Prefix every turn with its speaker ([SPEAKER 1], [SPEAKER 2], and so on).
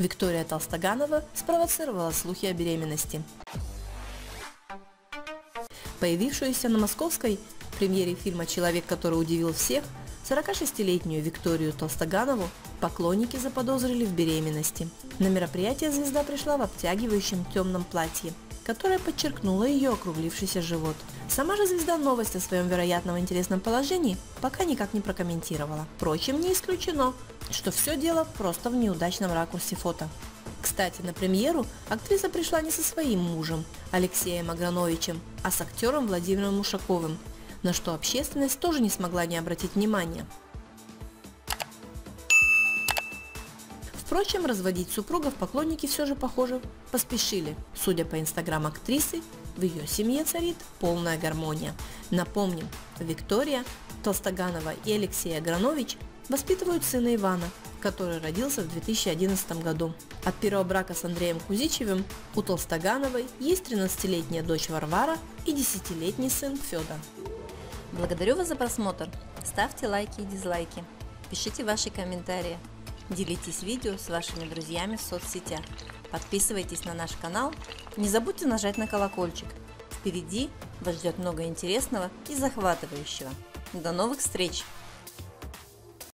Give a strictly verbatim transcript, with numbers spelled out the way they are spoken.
[SPEAKER 1] Виктория Толстоганова спровоцировала слухи о беременности. Появившуюся на московской премьере фильма «Человек, который удивил всех» сорокашестилетнюю Викторию Толстоганову поклонники заподозрили в беременности. На мероприятие звезда пришла в обтягивающем темном платье, которое подчеркнуло ее округлившийся живот. Сама же звезда новость о своем вероятном интересном положении пока никак не прокомментировала. Впрочем, не исключено, что все дело просто в неудачном ракурсе фото. Кстати, на премьеру актриса пришла не со своим мужем Алексеем Аграновичем, а с актером Владимиром Ушаковым, на что общественность тоже не смогла не обратить внимания. Впрочем, разводить супругов поклонники все же, похоже, поспешили. Судя по инстаграм актрисы, в ее семье царит полная гармония. Напомним, Виктория Толстоганова и Алексей Агранович воспитывают сына Ивана, который родился в две тысячи одиннадцатом году. От первого брака с Андреем Кузичевым у Толстогановой есть тринадцатилетняя дочь Варвара и десятилетний сын Федор.
[SPEAKER 2] Благодарю вас за просмотр. Ставьте лайки и дизлайки. Пишите ваши комментарии. Делитесь видео с вашими друзьями в соцсетях. Подписывайтесь на наш канал. Не забудьте нажать на колокольчик. Впереди вас ждет много интересного и захватывающего. До новых встреч!